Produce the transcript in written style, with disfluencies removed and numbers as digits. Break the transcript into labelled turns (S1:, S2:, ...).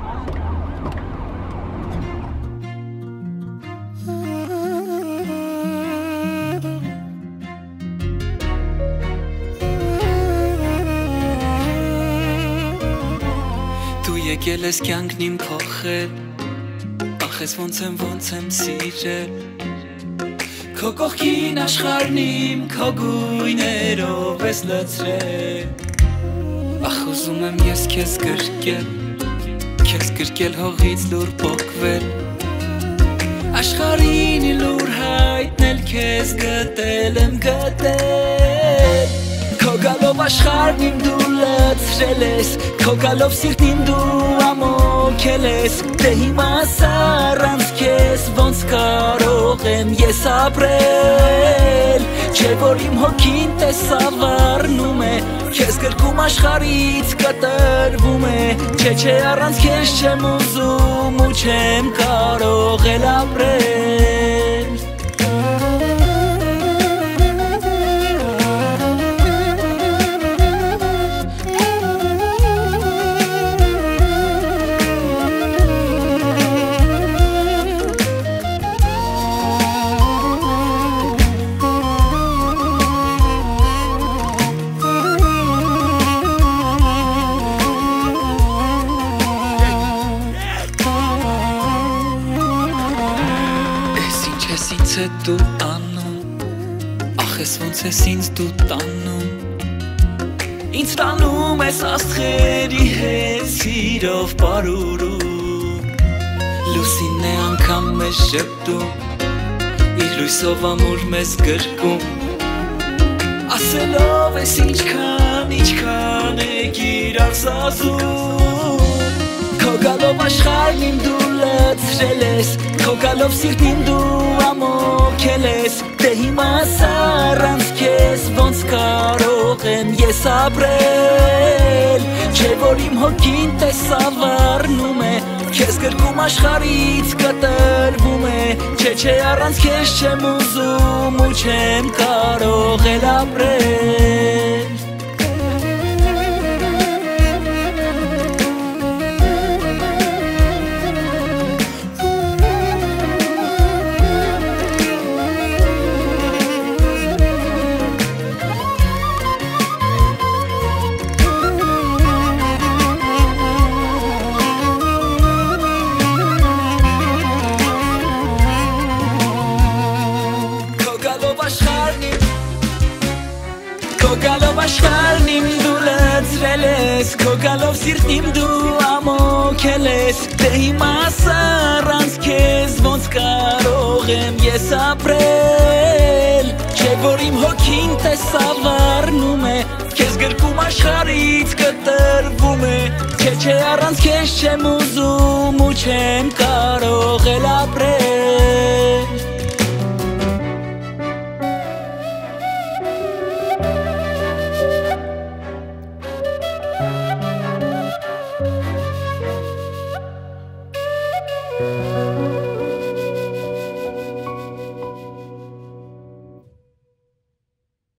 S1: Եկել ես կյանքն իմ փոխել, ախես ոնց եմ սիրել, քո կողքին աշխարհն իմ քո գույներով ես լցրել, ախ ուզում եմ ես քեզ գրկել հողից լուր պոկվել, աշխարհին լուր հայտնել քեզ գտել եմ գտել, քո գալով աշխարհն իմ դու լցրել ես, քո գալով սիրտն իմ դու ամոքել ես, դե հիմա առանց քեզ ոնց կարող եմ ես ապրել, չէ որ իմ հոգին տեսավ առնում է, քեզ գրկում աշխարհից կտրվում է, չէ առանց քեզ չեմ ուզում ու չեմ կարող էլ ապրել դու անում, ախ ես ոնց ես ինձ դու տանում, ինձ տանում ես աստղերի հետ սիրով պարուրում, լուսինն է անգամ մեզ շպտում, իր լույսով ամուր մեզ գրկում, ասելով ես ինչքան եք իրար սազում, քո գալով աշխարհն իմ դու լցրել ես, քո գալով սիրտն իմ դու ամոքել ես, դե հիմա առանց քեզ ոնց կարող եմ ես ապրել, չէ որ իմ հոգին տեսավ առնում է, քեզ գրկում աշխարհից կտրվում է, չէ առանց քեզ չեմ ուզում ու չեմ կարող էլ ապրել Քո գալով աշխարհն իմ դու լցրել ես, քո գալով սիրտն իմ դու ամոքել ես, դե հիմա առանց քեզ ոնց կարող եմ ես ապրել, չէ որ իմ հոգին տեսավ առնում է, քեզ գրկում աշխարհից կտրվում է, չէ առանց քեզ չեմ ուզում ու չեմ կարող